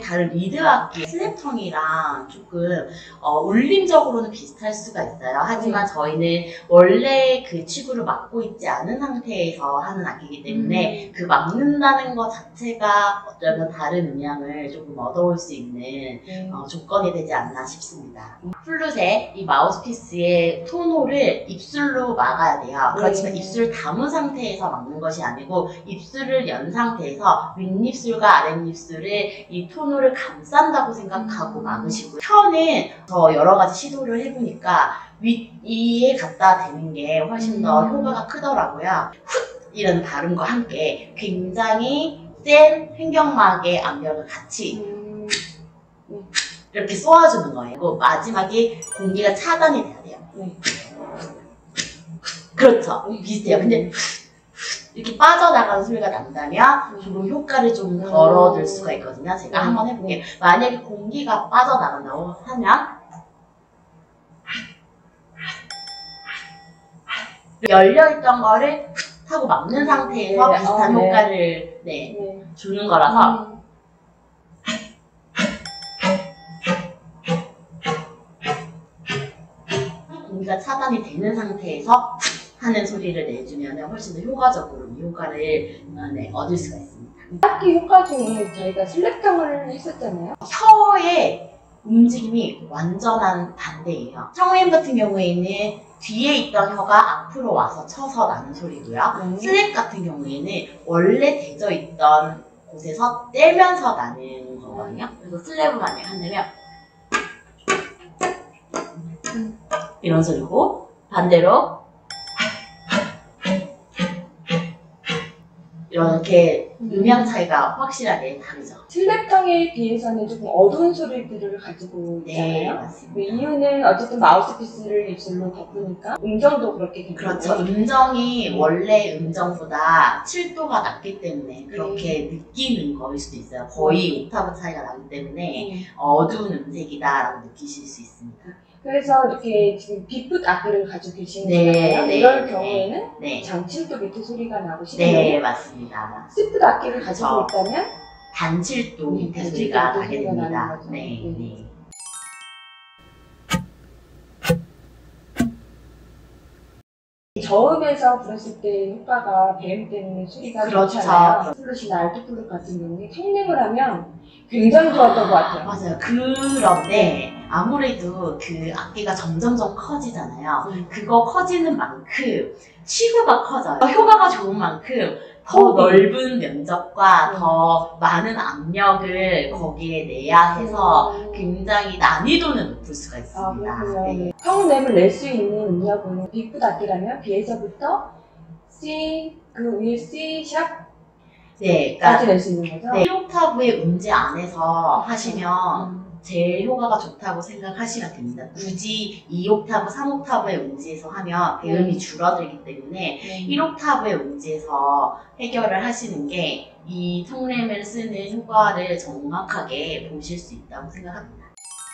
다른 리드 악기 슬랩텅이랑 조금 울림적으로는 비슷할 수가 있어요. 하지만 저희는 원래 그 치구를 막고 있지 않은 상태에서 하는 악기이기 때문에 그 막는다는 것 자체가 어쩌면 다른 음향을 조금 얻어올 수 있는 조건이 되지 않나 싶습니다. 플룻의 이 마우스피스의 톤홀을 입술로 막아야 돼요. 그렇지만 입술을 담은 상태에서 막는 것이 아니고 입술을 연 상태에서 윗입술과 아랫입술을 이 톤홀을 감싼다고 생각하고 막으시고요. 혀는 저 여러 가지 시도를 해보니까 위에 갖다 대는 게 훨씬 더 효과가 크더라고요. 훗! 이런 발음과 함께 굉장히 센 횡격막의 압력을 같이 이렇게 쏘아주는 거예요. 그리고 마지막에 공기가 차단이 돼야 돼요. 그렇죠. 비슷해요. 근데 이렇게 빠져나가는 소리가 난다면 조금 효과를 좀 덜 얻을 수가 있거든요. 제가 한번 해볼게요. 만약에 공기가 빠져나간다고 하면 열려있던 거를 하고 막는 상태에서 비슷한 효과를 주는 거라서 공기가 차단이 되는 상태에서 하는 소리를 내주면 훨씬 더 효과적으로 이 효과를 얻을 수가 있습니다. 악기 효과 중에 저희가 슬랩텅을 했었잖아요. 혀의 움직임이 완전한 반대예요. 청음 같은 경우에는 뒤에 있던 혀가 앞으로 와서 쳐서 나는 소리고요. 슬랩 같은 경우에는 원래 대져 있던 곳에서 떼면서 나는 거거든요. 그래서 슬랩을 만약에 한다면 이런 소리고, 반대로 이렇게 음향 차이가 확실하게 다르죠. 슬랩텅에 비해서는 조금 어두운 소리들을 가지고 있잖아요. 맞습니다. 그 이유는 어쨌든 마우스피스를 입술로 덮으니까 음정도 그렇게 되고. 그렇죠. 음정이 원래 음정보다 7도가 낮기 때문에 그렇게 느끼는 거일 수도 있어요. 거의 옥타브 차이가 나기 때문에 어두운 음색이다라고 느끼실 수 있습니다. 그래서 이렇게 지금 빗풋 악기를 가지고 계시는 거잖아요. 이럴 경우에는 장칠도 밑에 소리가 나고 싶네요. 네, 맞습니다. 시풋 악기를 가지고 있다면 단칠도 밑에 소리가 나게 됩니다. 네. 저음에서 불었을 때 효과가 배음 때문에 소리가 좋잖아요. 플룻이나 알트 플룻 같은 경우에 성능을 하면 굉장히 좋았던 것 같아요. 맞아요. 그런데 아무래도 그 악기가 점점점 커지잖아요. 그거 커지는 만큼 치구가 커져요. 효과가 좋은 만큼 더 넓은 면적과 더 많은 압력을 거기에 내야 해서 굉장히 난이도는 높을 수가 있습니다. 평음을 낼 수 있는 음역은 빗풋 악기라면 B에서부터 C, 그 위에 C 샵 까지 낼 수 있는 거죠? 1옥타브의 음재 안에서 하시면 제일 효과가 좋다고 생각하시면 됩니다. 굳이 2옥타브, 3옥타브의 음지에서 하면 배음이 줄어들기 때문에 1옥타브의 음지에서 해결을 하시는 게 이 턱램을 쓰는 효과를 정확하게 보실 수 있다고 생각합니다.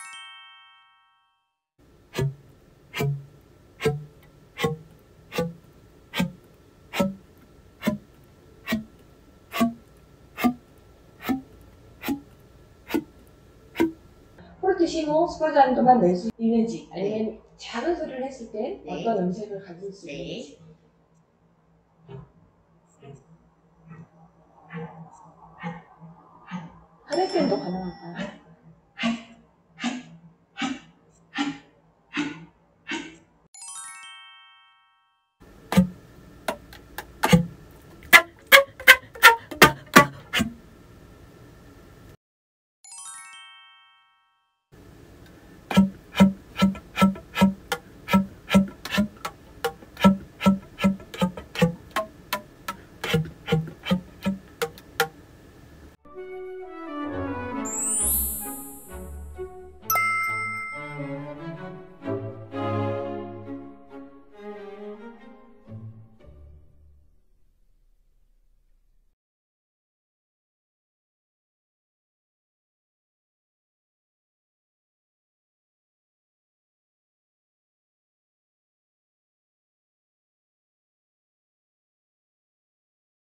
포르티시모 스포잔도만 낼 수 있는지 아니면 작은 소리를 했을 때 어떤 음색을 가질 수 있는지 하네펜도 가능합니다.